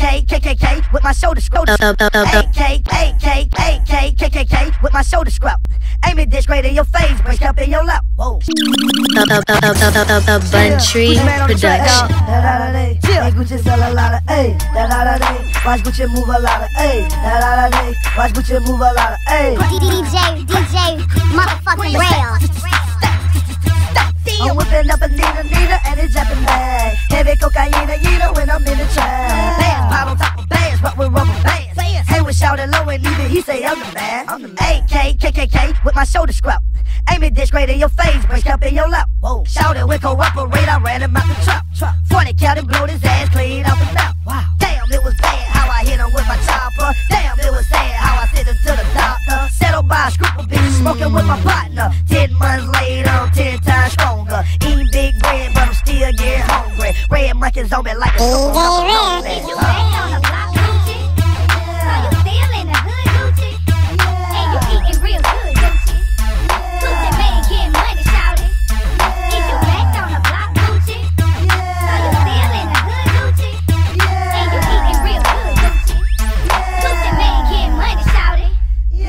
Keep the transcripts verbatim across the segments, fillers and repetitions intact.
K, K K K with my shoulder scrub. A K, A K, A K, K K K with my shoulder scrub. Aim it this great in your face, break up in your lap. Whoa. A Bunntree production. Hey, Gucci sell a lot of A. Watch Gucci move a lot of A. Watch Gucci move a lot of A. D J, D J, motherfucking rail. I'm whipping up a Nina, Nina, and it's jumping back. Heavy cocaine, Nina, when I'm in the trap. Bands, pot on top of bands, rock with rubber bands. Hey, we shouting low and even he say I'm the man. I'm the man. A K, K K K with my shoulder scrub. Aim it this great in your face, break up in your lap. Whoa. Shouting with cooperate, I ran him out the trap. forty count and blowed his ass clean off his mouth. Wow. Damn, it was bad how I hit him with my chopper. Damn, it was sad how I sent him to the doctor. Settled by a scruple bitch, smoking with my partner. Ten months later, I'm ten times stronger. Eating big bread, but I'm still getting hungry. Red monkeys on me like a super lonely. Is you ready on the block, Gucci? So you still in the hood, Gucci? And you eating real good, Gucci? Gucci making money, shout it. Is you back on the block, Gucci? So you still in the hood, Gucci? And you eating real good, Gucci? Gucci making money, shout it.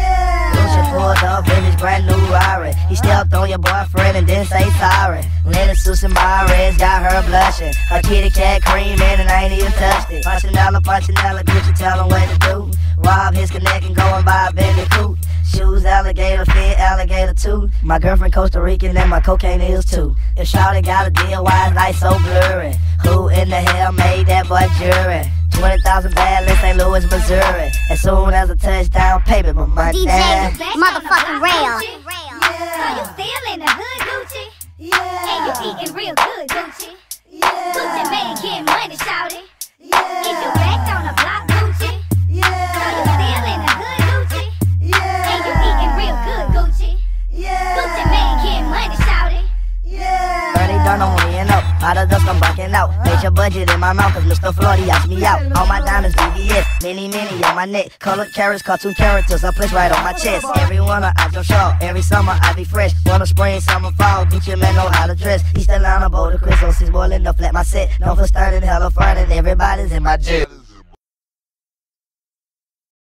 Gucci pulled up in his brand new Rari. He stepped on your boyfriend and didn't say sorry. Lennon Susan Mares got her blushing. Her kitty cat creaming and I ain't even touched it. Punchinella, Punchinella, Gucci tell him what to do. Rob his connect and go and buy a Bentley coupe. Shoes alligator fit, alligator too. My girlfriend Costa Rican and my cocaine is too. If Shawty got a deal, why is light so blurry? Who in the hell made that boy jury? twenty thousand bad in Saint Louis, Missouri. As soon as a touchdown, payment my money. D J, motherfucking rail. Yeah. So you still in the hood, Gucci? Yeah. And you eating real good, Gucci? Yeah. Gucci making money, shout it. Yeah. Is you back on the block, Gucci? Yeah. So you still in the hood, Gucci? Yeah. And you eating real good, Gucci? Yeah. Gucci making money, shout it. Yeah. Early done on me and up. Out of dust, I'm bucking out. Made your budget in my mouth, cause Mister Florty asked me out. All my diamonds, B B S, mini, mini on my neck. Colored carrots, cartoon characters, I place right on my chest. Every winter, I jump short. Every summer, I be fresh. Winter, spring, summer, fall. Gucci man know how to dress. East Atlanta, Boulder, Chris, oh, six boiling up, flat my set. Known for starting hella fun, and everybody's in my jet.